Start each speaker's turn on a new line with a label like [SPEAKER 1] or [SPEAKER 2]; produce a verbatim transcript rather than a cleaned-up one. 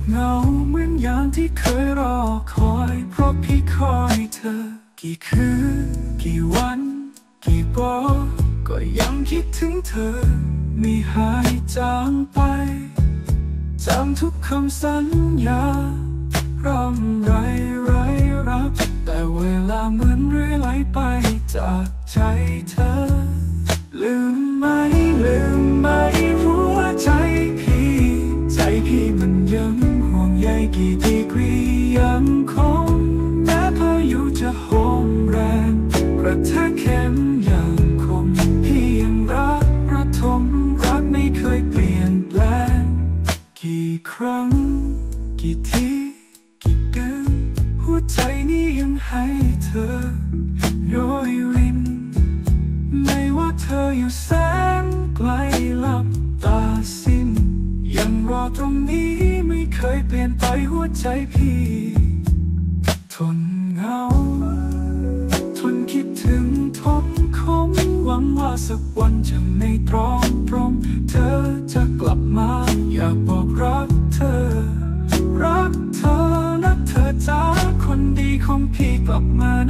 [SPEAKER 1] เหงาเหมือนอย่างที่เคยรอคอยเพราะพี่คอยเธอกี่คืนกี่วันกี่บอกก็ยังคิดถึงเธอไม่หายจางไปจำทุกคำสัญญาร่ำไรไรรับแต่เวลาเหมือนเรื่อยไหลไปจากใจเธอลืมไหมลืมไหมหัวใจพี่ใจพี่มันยังห่วงใยกี่ดีกรียังคงแม้พายุจะโหมแรงกระแทกเข็มยังคงพี่ยังรักระทมรักไม่เคยเปลี่ยนแปลงกี่ครั้งกี่ทีกี่เดือนหัวใจนี้ยังให้เธอโรยรินไม่ว่าเธออยู่แสนไกลหลับตาสิ้นยังรอตรงนี้ไม่เคยเปลี่ยนไปหัวใจพี่ทนเหงาทนคิดถึงทนคมหวังว่าสักวันจะไม่ตรอมตรมเธอจะกลับมาอยากบอกรักเธอรักเธอนะเธอจ้าคนดีของพี่กลับมา